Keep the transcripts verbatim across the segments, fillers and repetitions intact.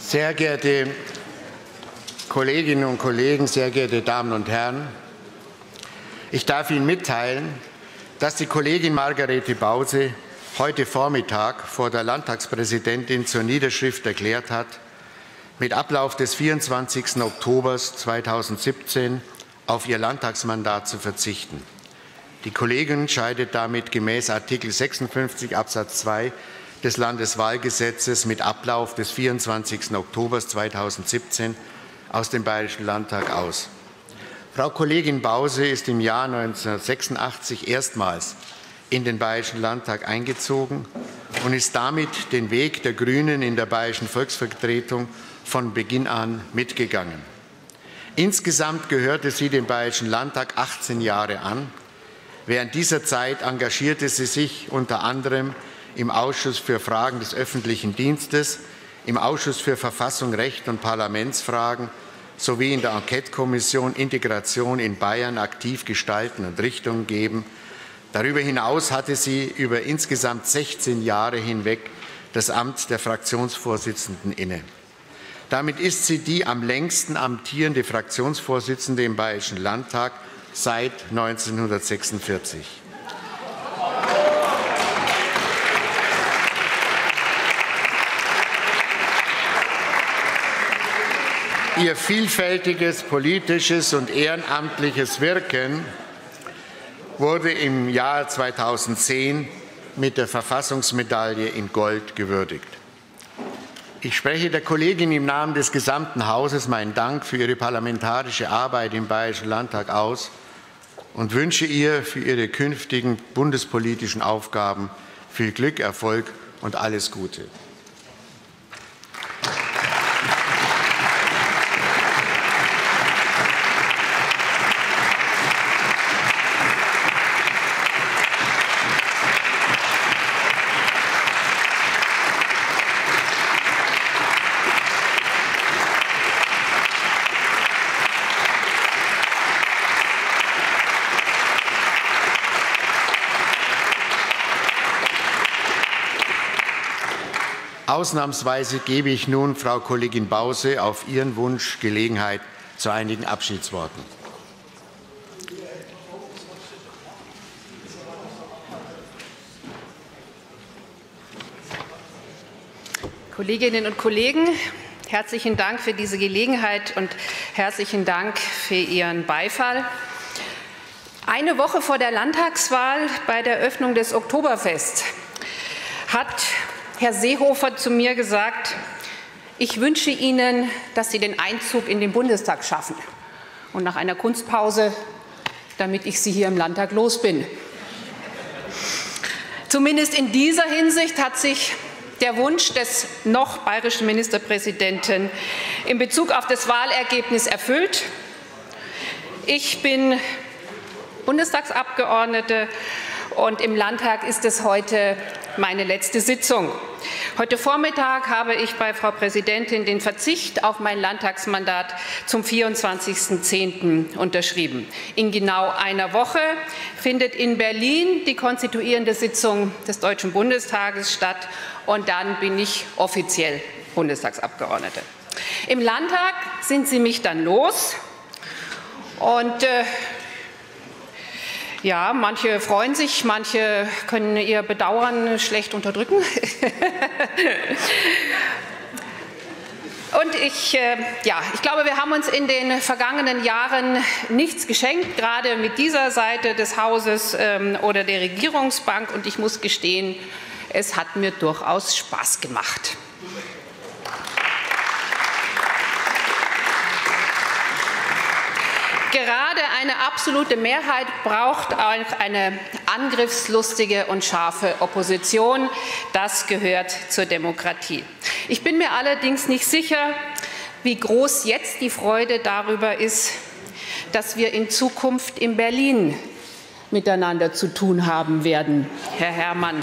Sehr geehrte Kolleginnen und Kollegen, sehr geehrte Damen und Herren! Ich darf Ihnen mitteilen, dass die Kollegin Margarete Bause heute Vormittag vor der Landtagspräsidentin zur Niederschrift erklärt hat, mit Ablauf des vierundzwanzigsten Oktober zweitausendsiebzehn auf ihr Landtagsmandat zu verzichten. Die Kollegin scheidet damit gemäß Artikel sechsundfünfzig Absatz zwei des Landeswahlgesetzes mit Ablauf des vierundzwanzigsten Oktober zweitausendsiebzehn aus dem Bayerischen Landtag aus. Frau Kollegin Bause ist im Jahr neunzehnhundertsechsundachtzig erstmals in den Bayerischen Landtag eingezogen und ist damit den Weg der Grünen in der Bayerischen Volksvertretung von Beginn an mitgegangen. Insgesamt gehörte sie dem Bayerischen Landtag achtzehn Jahre an. Während dieser Zeit engagierte sie sich unter anderem im Ausschuss für Fragen des öffentlichen Dienstes, im Ausschuss für Verfassung, Recht und Parlamentsfragen sowie in der Enquetekommission Integration in Bayern aktiv gestalten und Richtung geben. Darüber hinaus hatte sie über insgesamt sechzehn Jahre hinweg das Amt der Fraktionsvorsitzenden inne. Damit ist sie die am längsten amtierende Fraktionsvorsitzende im Bayerischen Landtag seit neunzehnhundertsechsundvierzig. Ihr vielfältiges politisches und ehrenamtliches Wirken wurde im Jahr zweitausendzehn mit der Verfassungsmedaille in Gold gewürdigt. Ich spreche der Kollegin im Namen des gesamten Hauses meinen Dank für ihre parlamentarische Arbeit im Bayerischen Landtag aus und wünsche ihr für ihre künftigen bundespolitischen Aufgaben viel Glück, Erfolg und alles Gute. Ausnahmsweise gebe ich nun Frau Kollegin Bause auf ihren Wunsch Gelegenheit zu einigen Abschiedsworten. Kolleginnen und Kollegen, herzlichen Dank für diese Gelegenheit und herzlichen Dank für Ihren Beifall. Eine Woche vor der Landtagswahl bei der Eröffnung des Oktoberfests hat Herr Seehofer zu mir gesagt, ich wünsche Ihnen, dass Sie den Einzug in den Bundestag schaffen. Und nach einer Kunstpause, damit ich Sie hier im Landtag los bin. Zumindest in dieser Hinsicht hat sich der Wunsch des noch bayerischen Ministerpräsidenten in Bezug auf das Wahlergebnis erfüllt. Ich bin Bundestagsabgeordnete und im Landtag ist es heute meine letzte Sitzung. Heute Vormittag habe ich bei Frau Präsidentin den Verzicht auf mein Landtagsmandat zum vierundzwanzigsten zehnten unterschrieben. In genau einer Woche findet in Berlin die konstituierende Sitzung des Deutschen Bundestages statt und dann bin ich offiziell Bundestagsabgeordnete. Im Landtag sind Sie mich dann los und äh, ja, manche freuen sich, manche können ihr Bedauern schlecht unterdrücken. Und ich, äh, ja, ich glaube, wir haben uns in den vergangenen Jahren nichts geschenkt, gerade mit dieser Seite des Hauses ähm, oder der Regierungsbank. Und ich muss gestehen, es hat mir durchaus Spaß gemacht. Gerade eine absolute Mehrheit braucht auch eine angriffslustige und scharfe Opposition. Das gehört zur Demokratie. Ich bin mir allerdings nicht sicher, wie groß jetzt die Freude darüber ist, dass wir in Zukunft in Berlin miteinander zu tun haben werden, Herr Herrmann.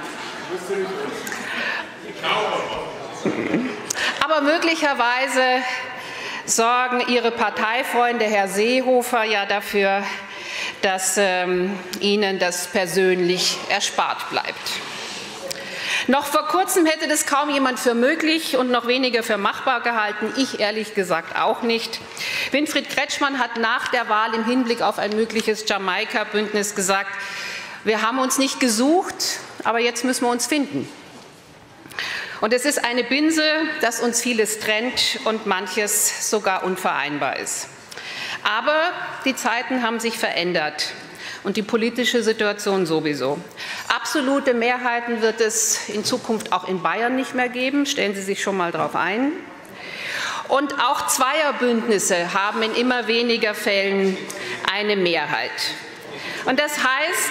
Aber möglicherweise sorgen Ihre Parteifreunde, Herr Seehofer, ja dafür, dass ähm, Ihnen das persönlich erspart bleibt. Noch vor kurzem hätte das kaum jemand für möglich und noch weniger für machbar gehalten. Ich ehrlich gesagt auch nicht. Winfried Kretschmann hat nach der Wahl im Hinblick auf ein mögliches Jamaika-Bündnis gesagt, wir haben uns nicht gesucht, aber jetzt müssen wir uns finden. Und es ist eine Binse, dass uns vieles trennt und manches sogar unvereinbar ist. Aber die Zeiten haben sich verändert und die politische Situation sowieso. Absolute Mehrheiten wird es in Zukunft auch in Bayern nicht mehr geben. Stellen Sie sich schon mal darauf ein. Und auch Zweierbündnisse haben in immer weniger Fällen eine Mehrheit. Und das heißt,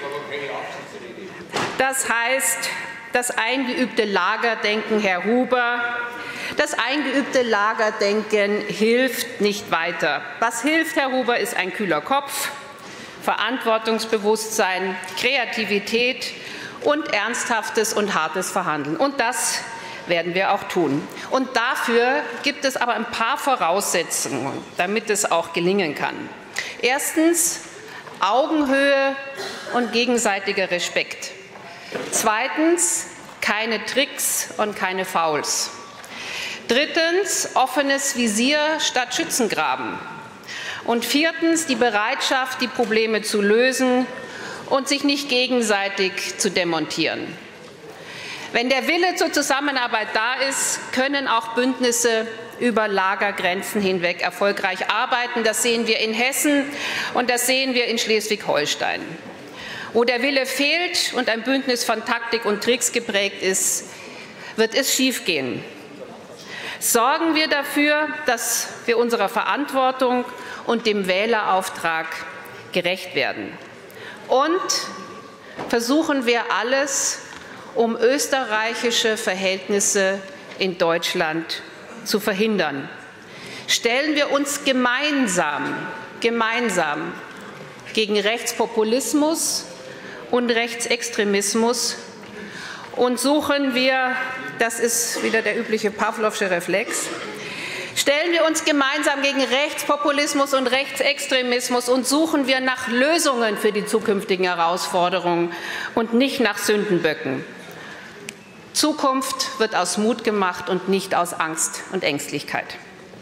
das heißt, das eingeübte Lagerdenken, Herr Huber, das eingeübte Lagerdenken hilft nicht weiter. Was hilft, Herr Huber, ist ein kühler Kopf, Verantwortungsbewusstsein, Kreativität und ernsthaftes und hartes Verhandeln. Und das werden wir auch tun. Und dafür gibt es aber ein paar Voraussetzungen, damit es auch gelingen kann. Erstens Augenhöhe und gegenseitiger Respekt. Zweitens keine Tricks und keine Fouls. Drittens offenes Visier statt Schützengraben. Und viertens die Bereitschaft, die Probleme zu lösen und sich nicht gegenseitig zu demontieren. Wenn der Wille zur Zusammenarbeit da ist, können auch Bündnisse über Lagergrenzen hinweg erfolgreich arbeiten. Das sehen wir in Hessen und das sehen wir in Schleswig-Holstein. Wo der Wille fehlt und ein Bündnis von Taktik und Tricks geprägt ist, wird es schiefgehen. Sorgen wir dafür, dass wir unserer Verantwortung und dem Wählerauftrag gerecht werden. Und versuchen wir alles, um österreichische Verhältnisse in Deutschland zu verhindern. Stellen wir uns gemeinsam, gemeinsam gegen Rechtspopulismus und Rechtsextremismus und suchen wir, das ist wieder der übliche Pawlowsche Reflex, stellen wir uns gemeinsam gegen Rechtspopulismus und Rechtsextremismus und suchen wir nach Lösungen für die zukünftigen Herausforderungen und nicht nach Sündenböcken. Zukunft wird aus Mut gemacht und nicht aus Angst und Ängstlichkeit.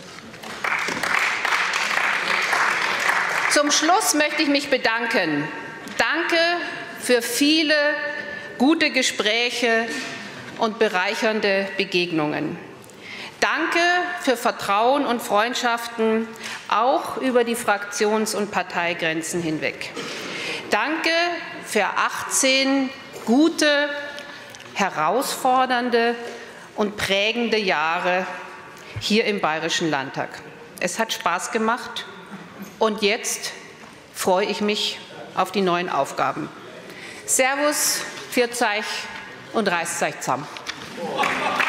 Zum Schluss möchte ich mich bedanken. Danke für viele gute Gespräche und bereichernde Begegnungen. Danke für Vertrauen und Freundschaften, auch über die Fraktions- und Parteigrenzen hinweg. Danke für achtzehn gute, herausfordernde und prägende Jahre hier im Bayerischen Landtag. Es hat Spaß gemacht und jetzt freue ich mich auf die neuen Aufgaben. Servus, Pfiat euch und reißt euch zusammen.